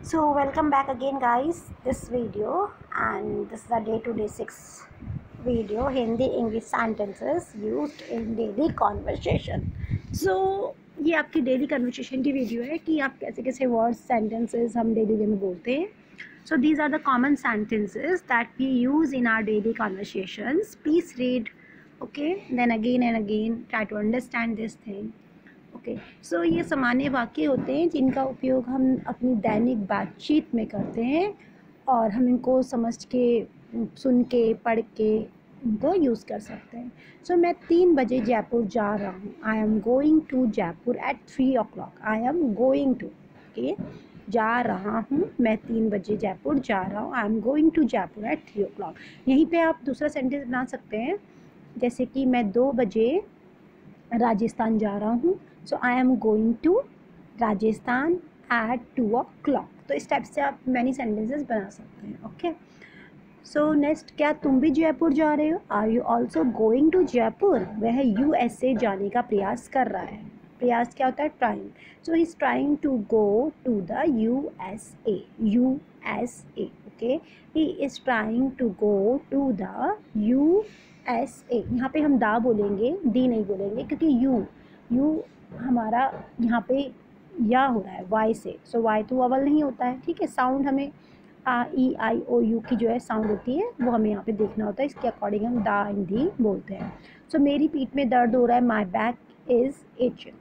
So welcome back again guys, this video, and this is a day-to-day 6 video, Hindi English sentences used in daily conversation. So ये आपकी daily conversation की video है कि आप कैसे कैसे वर्ड्स सेंटेंसेस हम डेली वे में बोलते हैं. So these are the common sentences that we use in our daily conversations. Please read, okay, then again and again try to understand this thing. Okay so ये सामान्य वाक्य होते हैं जिनका उपयोग हम अपनी दैनिक बातचीत में करते हैं और हम इनको समझ के, सुन के, पढ़ के इनको यूज़ कर सकते हैं. सो मैं 3 बजे जयपुर जा रहा हूँ. I am going to Jaipur at 3 o'clock. I am going to, okay, जा रहा हूँ, मैं 3 बजे जयपुर जा रहा हूँ. I am going to Jaipur at 3 o'clock. यहीं पे आप दूसरा सेंटेंस बना सकते हैं, जैसे कि मैं 2 बजे राजस्थान जा रहा हूँ. So I am going to Rajasthan at 2 o'clock. तो इस टाइप से आप मैनी सेंटेंसेस बना सकते हैं. ओके सो नेक्स्ट, क्या तुम भी जयपुर जा रहे हो? Are you also going to Jaipur? वह USA जाने का प्रयास कर रहा है. प्रयास क्या होता है? Trying. So he is trying to go to the USA. Okay, he is trying to go to the USA. यहाँ पे हम दा बोलेंगे, दी नहीं बोलेंगे, क्योंकि यू हमारा यहाँ पे या हो रहा है वाई से. सो वाई तो ववल नहीं होता है, ठीक है. साउंड हमें A, E, I, O, U की जो है साउंड होती है वो हमें यहाँ पे देखना होता है. इसके अकॉर्डिंग हम दा एंड दी बोलते हैं. सो मेरी पीठ में दर्द हो रहा है. My back is itching.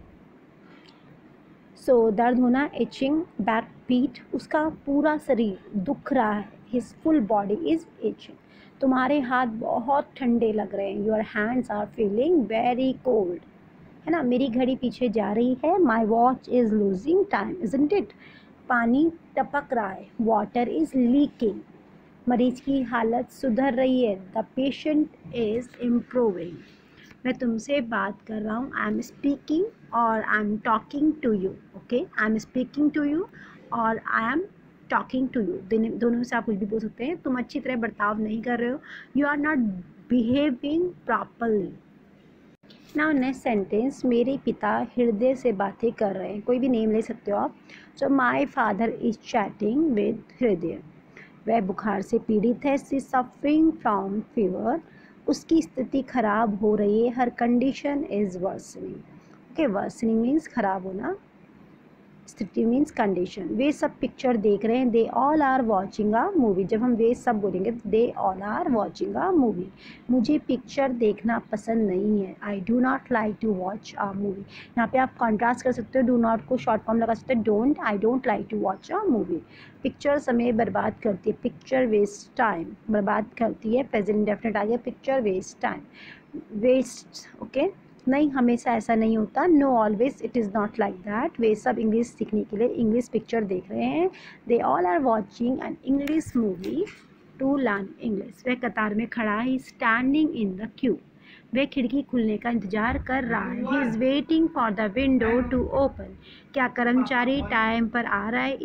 So दर्द होना, इचिंग, बैक पीठ, उसका पूरा शरीर दुख रहा है. His full body is itching. तुम्हारे हाथ बहुत ठंडे लग रहे हैं. Your hands are feeling very cold, है ना. मेरी घड़ी पीछे जा रही है. My watch is losing time, isn't it. पानी टपक रहा है. Water is leaking. मरीज की हालत सुधर रही है. The patient is improving. मैं तुमसे बात कर रहा हूँ. आई एम स्पीकिंग और I am talking to you. Okay, I am speaking to you और I am talking to you. दोनों से आप कुछ भी बोल सकते हैं. तुम अच्छी तरह बर्ताव नहीं कर रहे हो. You are not behaving properly. Now next sentence, मेरे पिता हृदय से बातें कर रहे हैं. कोई भी नेम ले सकते हो आप. So my father is chatting with Hriday. वह बुखार से पीड़ित है. She suffering from fever. उसकी स्थिति खराब हो रही है. Her condition is worsening. Okay, worsening means खराब होना, स्थिति मीन्स कंडीशन. वे सब पिक्चर देख रहे हैं. They all are watching a movie. जब हम वे सब बोलेंगे, they all are watching a movie. मुझे पिक्चर देखना पसंद नहीं है. I do not like to watch a movie. यहाँ पे आप कॉन्ट्रास्ट कर सकते हो. डू नॉट को शॉर्ट फॉर्म लगा सकते हो don't. I don't like to watch a movie. Picture समय बर्बाद करती है. पिक्चर वेस्ट टाइम, बर्बाद करती है. प्रेजेंट इंडेफिनिट आ गया. Picture waste time, waste. Okay, नहीं, हमेशा ऐसा नहीं होता. No always it is not like that. वे सब इंग्लिश सीखने के लिए इंग्लिश पिक्चर देख रहे हैं. They all are watching an English movie to learn English. वह कतार में खड़ा है. Standing in the queue. वह खिड़की खुलने का इंतजार कर रहा है. He is waiting for the window to open. क्या कर्मचारी टाइम पर आ रहा है?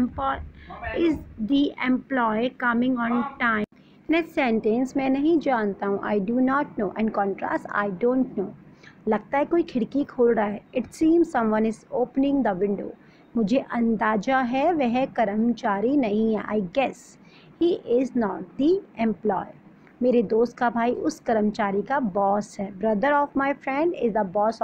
Is the employee coming on time. Next sentence, मैं नहीं जानता हूँ. I do not know. And contrast, I don't know. लगता है कोई खिड़की खोल रहा है. It seems someone is opening the window. मुझे अंदाजा है वह कर्मचारी नहीं है. I guess he is not the employee. मेरे दोस्त का भाई उस कर्मचारी का बॉस है. Brother of my friend is the boss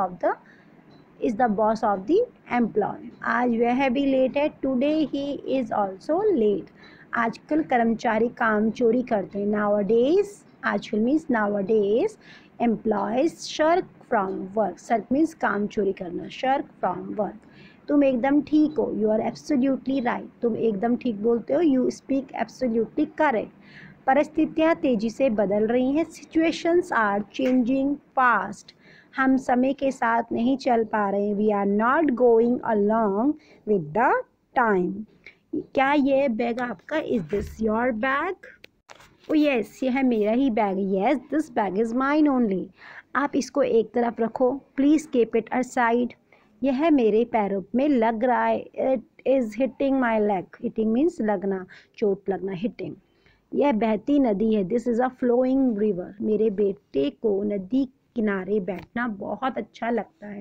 of the employee. आज वह भी लेट है. Today he is also late. आजकल कर्मचारी काम चोरी करते हैं. नाउअडेज, आजकल means nowadays. Employees shirk from work. Shirk means काम चोरी करना. Shirk from work. तुम एकदम ठीक हो. You are absolutely right. तुम एकदम ठीक बोलते हो. You speak absolutely correct. परिस्थितियाँ तेज़ी से बदल रही हैं. Situations are changing fast. हम समय के साथ नहीं चल पा रहे. We are not going along with the time. क्या ये बैग आपका? Is this your bag? Oh yes, यह है मेरा ही bag. Yes, this bag is mine only. आप इसको एक तरफ रखो. Please keep it aside. यह मेरे पैरों में लग रहा है. It is hitting my leg. Hitting means लगना, चोट लगना, हिटिंग. यह बहती नदी है. This is a flowing river. मेरे बेटे को नदी किनारे बैठना बहुत अच्छा लगता है.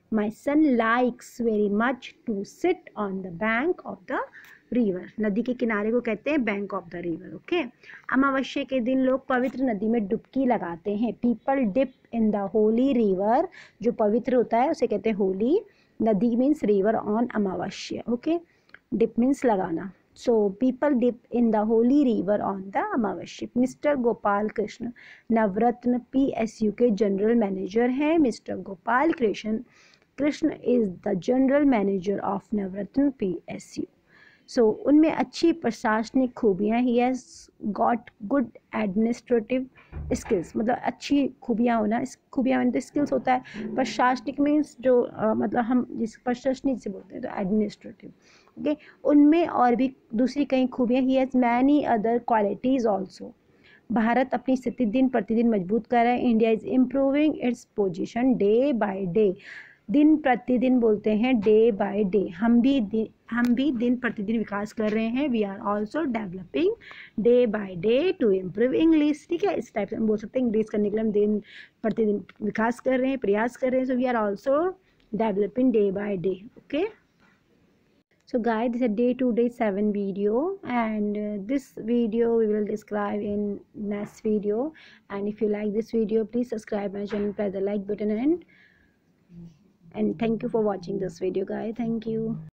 My son likes very much to sit on the bank of the river. नदी के किनारे को कहते हैं bank of the river. Okay. अमावस्या के दिन लोग पवित्र नदी में डुबकी लगाते हैं. People dip in the holy river. जो पवित्र होता है उसे कहते हैं होली. नदी means river on amavasya. Okay. Dip means लगाना. So people dip in the holy river on the amavasya. Mr. Gopal Krishna Navratna PSU के जनरल मैनेजर हैं. Mister Gopal Krishna is the general manager of Navratna PSU. So उनमें अच्छी प्रशासनिक खूबियाँ. He has got good administrative skills. मतलब अच्छी खूबियाँ होना. खूबियाँ तो स्किल्स होता है. प्रशासनिक मीन्स जो मतलब हम जिस प्रशासनिक से बोलते हैं तो एडमिनिस्ट्रेटिव. ओके. उनमें और भी दूसरी कई खूबियाँ. He has many other qualities also. Bharat अपनी स्थिति दिन प्रतिदिन मजबूत कर रहा है. India is improving its position day by day. दिन प्रतिदिन बोलते हैं डे बाय डे. हम भी दिन प्रतिदिन विकास कर रहे हैं. We are also developing day by day to improve English. ठीक है. इस टाइप से हम बोल सकते हैं. इंग्लिश करने के लिए हम दिन प्रतिदिन विकास कर रहे हैं, प्रयास कर रहे हैं. So we are also developing day by day. Okay. So guys, this is a day to day 7 video, and this video we will describe in next video. And if you like this video, please subscribe my channel, press the like button, and thank you for watching this video, guys. Thank you.